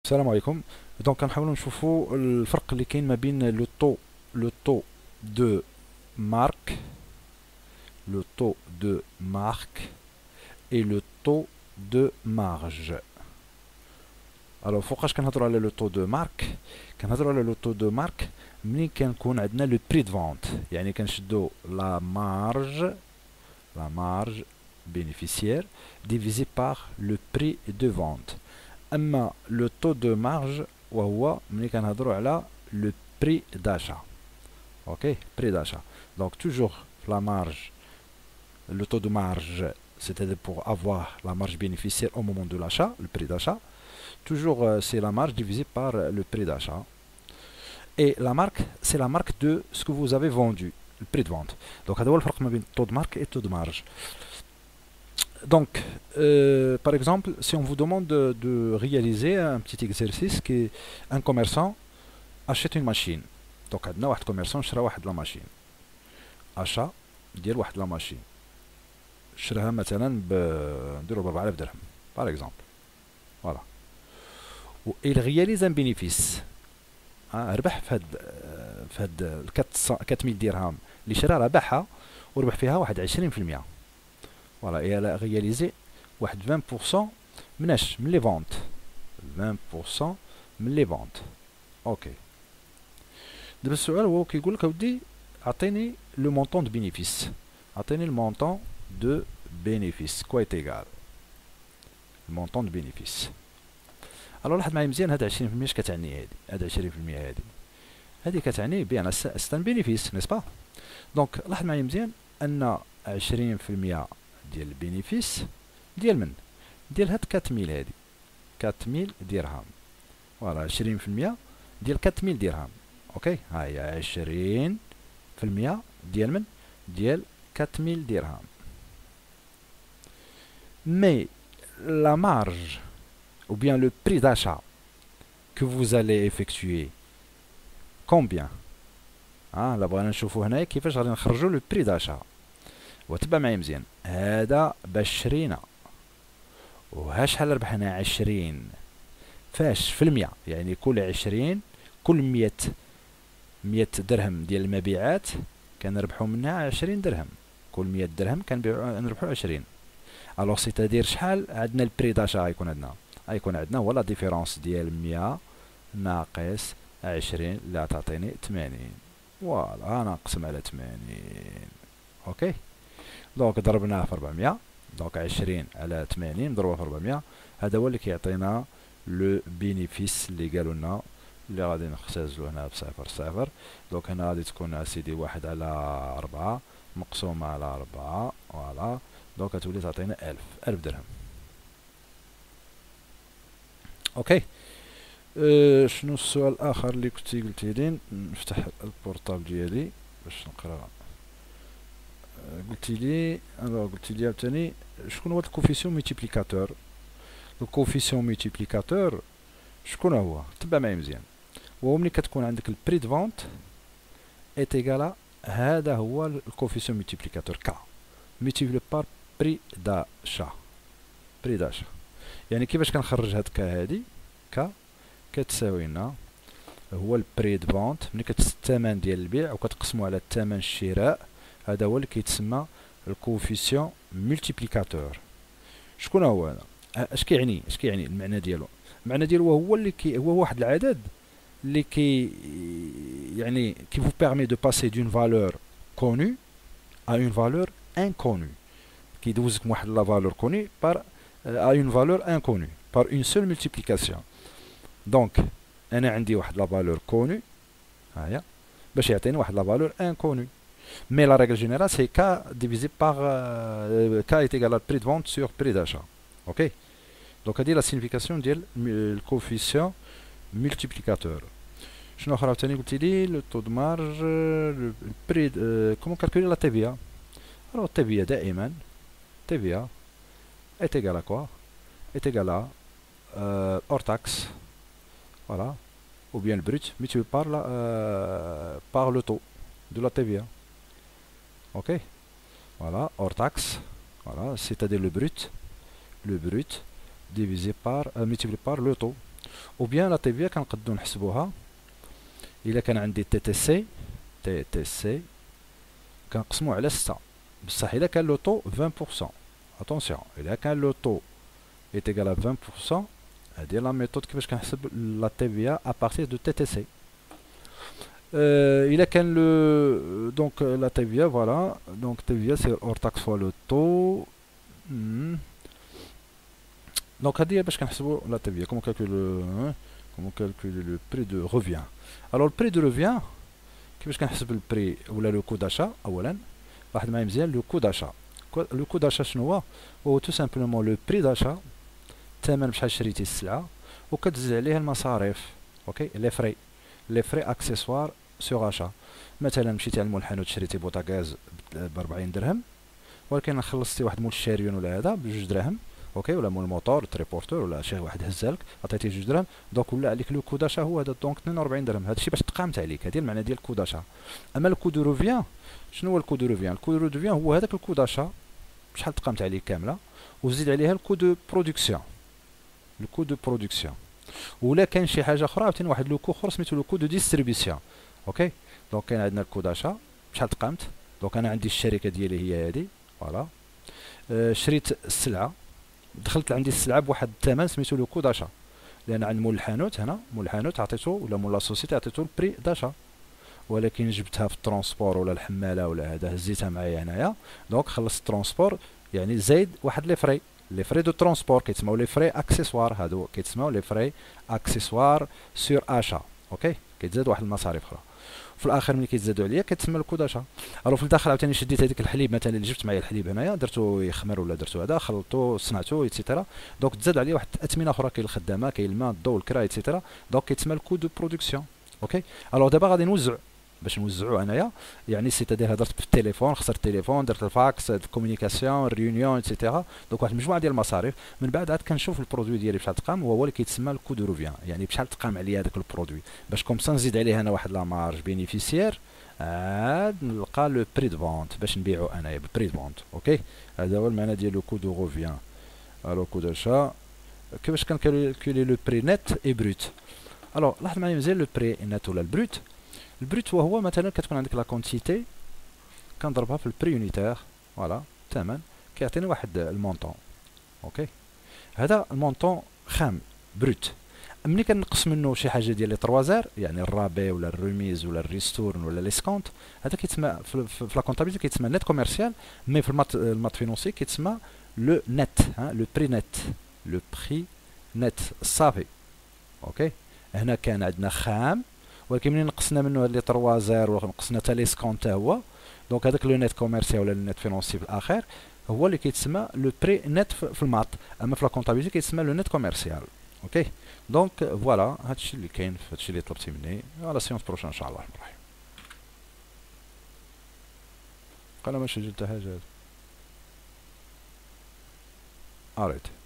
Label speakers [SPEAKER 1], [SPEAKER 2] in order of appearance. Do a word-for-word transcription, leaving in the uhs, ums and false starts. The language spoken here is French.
[SPEAKER 1] السلام عليكم. دونك كنحاولوا نشوفوا الفرق اللي كاين ما بين لو طو لو طو دو مارك لو طو دو مارك et le taux de marge. Alors فوقاش كنهضروا على لو طو دو مارك؟ كنهضروا على لو طو دو مارك ملي كنكون عندنا لو بري دو فونت، يعني كنشدو لا مارج لا مارج bénéficiaire divisé par le prix de vente. اما لو طو دو مارج وهو ملي كنهضروا على لو بري داشا. اوكي، بري داشا. دونك توجور لا مارج le taux de marge, c'est-à-dire pour avoir la marge bénéficiaire au moment de l'achat, le prix d'achat. Toujours, euh, c'est la marge divisée par euh, le prix d'achat. Et la marque, c'est la marque de ce que vous avez vendu, le prix de vente. Donc, هذا هو الفرق ما بين taux de marque et taux de marge. Donc, euh, par exemple, si on vous demande de, de réaliser un petit exercice qui est un commerçant achète une machine. Donc, عندنا واحد commerçant شرا واحد la machine. Achat ديال واحد la machine. شراها مثلا ب نديرو ب أربعة آلاف درهم par exemple. Voilà. و il réalise un bénéfice. ها ربح في هاد في هاد أربعة مية درهم اللي شراها ربحها وربح فيها واحد عشرين في المية. Voilà, et elle a réalisé واحد vingt pour cent مناش من لي فونت. vingt pour cent من لي فونت. اوكي. دابا السؤال هو كيقول لك اودي عطيني لو مونطون دو بينيفيس. عطيني المونطون de bénéfice. Quoi est égal le montant de bénéfice. alors لاحظ معايا مزيان، هاد عشرين في المية اش كتعني؟ هادي هاد عشرين في المية هادي هادي كتعني بان سي ان بينيفيس، نيس با؟ دونك لاحظ معايا مزيان ان عشرين في المية ديال البينيفيس ديال من؟ ديال هاد أربعة مية هادي أربعة مية درهم. فوالا عشرين في المية ديال أربعة مية درهم. اوكي، ها هي عشرين في المية ديال من؟ ديال أربعة مية درهم. Mais la marge ou bien le prix d'achat que vous allez effectuer, combien? ها لا بغينا نشوفو هنايا كيفاش غادي نخرجو لو بري داشا. وتبع معايا مزيان، هذا بعشرين وها شحال ربحنا؟ عشرين فاش في المية، يعني كل عشرين كل مية مية درهم ديال المبيعات كنربحو منها عشرين درهم. كل مية درهم كنربحو عشرين. الوغ سيتادير شحال عندنا البري داشا؟ غيكون عندنا غيكون عندنا هو لا ديفيرونس ديال مية ناقص عشرين اللي غتعطيني ثمانين. فوالا نقسم على ثمانين. اوكي، دونك ضربناه في أربعمية. دونك عشرين على ثمانين مضروبه في أربعمية، هذا هو اللي كيعطينا لو بينيفيس اللي قالوا لنا، اللي غادي نختزلو هنا بصفر صفر. دونك هنا غادي تكون اسيدي واحد على أربعة مقسومه على أربعة. فوالا، دونك تولي تعطينا ألف ألف درهم. اوكي. أه شنو السؤال الاخر اللي كنتي قلتي لي؟ نفتح البورطابل ديالي باش نقرا. أه قلتي لي الو قلتي لي عاوتاني شكون هو الكوفيسيون ملتيبليكاتور. الكوفيسيون ملتيبليكاتور شكون هو؟ تبع معايا مزيان. وهو ملي كتكون عندك البري دو فونت ايت ايغالا، هذا هو الكوفيسيون ملتيبليكاتور كا ملتيبلي بار بري داشا. بري داشا يعني كيفاش كنخرج هاد كا؟ هادي كا كتساوي لنا هو البري دو فونت ملي كتس الثمن ديال البيع وكتقسمو على الثمن الشراء، هذا هو اللي كيتسمى الكوفيسيون ملتيبليكاتور. شكون هو هذا؟ اش كيعني؟ اش كيعني المعنى ديالو؟ المعنى ديالو هو اللي كي هو واحد العدد اللي كي يعني كي vous permet de passer d'une valeur connue à une valeur inconnue. كيدوزك من واحد لا valeur connue par à une valeur inconnue par une seule multiplication. دونك انا عندي واحد لا valeur connue ها هي باش يعطيني واحد لا valeur inconnue. mais la règle générale c'est k divisé par euh, k est égal à prix de vente sur prix d'achat. ok. دونك هادي لا signification ديال الكوفيسيون multiplicateur. شنو اخر عاوتاني قلتي لي؟ لو طو دو مارج، لو بري، كومون كالكولي لا تي في ا. الوغ تي في ا دائما تي في ا est égal à quoi? est égal à euh, hors taxe, voilà, ou bien le brut multiplié par la euh, par le taux de la T V A. ok, voilà, hors taxe, voilà, c'est-à-dire le brut le brut divisé par euh, multiplié par le taux. او بيان لا تي في كنقدو نحسبوها الا كان عندي تي تي سي تي تي سي كنقسمو على ستة، بصح الا كان لو طو عشرين بالمية. اتونسيون، الا كان لو طو est égal à vingt pour cent، هادي لا ميثود كيفاش كنحسب لا تي في ا بارتير دو تي تي سي. الا كان لو دونك لا تي في ا فوالا، دونك تي في ا سي اور تاكس فوا لو طو. دونك هادي باش كنحسبوا لا تي في ا. كومون كالكولي كومون كالكولي لو بري دو روفيان. الوغ البري دو روفيان كيفاش كنحسب البري ولا لو كو داشا؟ اولا واحد معايا مزيان لو كو داشا. لو كو داشا شنو هو؟ هو تو سامبلومون لو بري داشا، الثمن بشحال شريتي السلعه وكتزيد عليها المصاريف. اوكي، لي فري لي فري اكسيسوار سور اشا. مثلا مشيتي عند مول الحانوت شريتي بوطاغاز ب أربعين درهم، ولكن خلصتي واحد مول الشاريون ولا هذا بجوج دراهم، اوكي، ولا مول الموتور تريبورتور ولا شي واحد هزالك عطيتيه جوج دراهم، دونك ولا عليك لو كو داشا هو هذا، دونك اثنين وأربعين درهم. هذا الشيء باش تقامت عليك، هذه المعنى ديال الكو داشا. اما الكو دو روفيان شنو هو الكو دو روفيان؟ الكو دو روفيان هو هذاك الكو داشا بشحال تقامت عليك كامله، وزيد عليها الكو دو برودكسيون، الكو دو برودكسيون. ولا كان شي حاجه اخرى عاوتاني واحد لو كو اخر سميتو لو كو دو ديستريبيسيون. اوكي، دونك كاين عندنا الكو داشا بشحال تقامت. دونك انا عندي الشركه ديالي هي هذه فوالا، أه شريت السلعه، دخلت عندي السلعه بواحد الثمن سميتو لو كو داشا، لان عند مول الحانوت هنا، مول الحانوت عطيتو ولا مول لا سوسيتي عطيتو البري داشا، ولكن جبتها في الترونسبور ولا الحماله ولا هذا هزيتها معايا هنايا، دونك خلصت الترونسبور، يعني زايد واحد لي فري، لي فري دو ترونسبور كيتسموا لي فري اكسيسوار، هادو كيتسموا لي فري اكسيسوار سور اشا. اوكي، كيتزاد واحد المصاريف اخرى في الاخر ملي كيتزادوا عليا كتسمى الكو داشا. الو في الداخل عاوتاني شديت هذيك الحليب مثلا اللي جبت معايا الحليب هنايا درتو يخمر ولا درتو هذا خلطتو صنعتو ايتترا، دونك تزاد عليه واحد الاثمنه اخرى، كاين الخدامه كاين الماء الضوء الكرا ايتترا، دونك كيتسمى الكو دو برودكسيون. اوكي، الو دابا غادي نوزع باش نوزعو انايا، يعني سيتادير هضرت في التليفون، خسرت التليفون، درت الفاكس، الكومونيكاسيون، الريونيون ايتترا، دونك واحد المجموعه ديال المصاريف. من بعد عاد كنشوف البرودوي ديالي بشحال تقام، وهو اللي كيتسمى الكو دو روفيان، يعني بشحال تقام عليا هذاك البرودوي، باش كوم سا نزيد عليه انا واحد لا مارج بينيفيسيير، عاد نلقى لو بري دو فونت باش نبيعو انايا بالبري دو فونت. اوكي، هذا هو المعنى ديال لو كو دو روفيان. الو كو داشا كيفاش كنكالكولي لو بري نت اي بروت؟ الو لاحظ معايا مزيان لو بري نت ولا البروت. البروت وهو مثلا كتكون عندك لا كونتيتي كنضربها في البري يونيتير، فوالا الثمن كيعطيني واحد المونطون. اوكي، هذا المونطون خام بروت. ملي كنقص منه شي حاجه ديال لي تروازار، يعني الرابي ولا الريميز ولا الريستورن ولا ليسكونت، هذا كيتسمى في, في, في لا كونطابيلتي كيتسمى نت كوميرسيال، مي في المات المات فينونسي كيتسمى لو نت، ها لو بري نت، لو بري نت صافي. اوكي، هنا كان عندنا خام، ولكن ملي نقصنا منه هاد لي تروازار ونقصنا حتى ليسكونت تا هو، دونك هذاك لو نت كوميرسيال ولا النت فينونسي في الاخر هو اللي كيتسمى لو بري نت في المات، اما في لا كونطابيلتي كيتسمى لو نت كوميرسيال. اوكي، دونك فوالا هادشي اللي كاين في هادشي اللي طلبتي مني. على سيونس بروشان ان شاء الله الرحمن الرحيم. قال ما سجلت حاجه اريت